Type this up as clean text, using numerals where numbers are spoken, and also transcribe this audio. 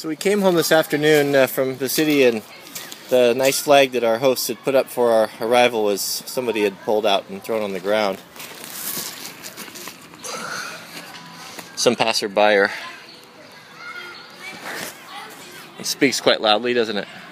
So we came home this afternoon from the city, and the nice flag that our hosts had put up for our arrival was somebody had pulled out and thrown on the ground. Some passerby. It speaks quite loudly, doesn't it?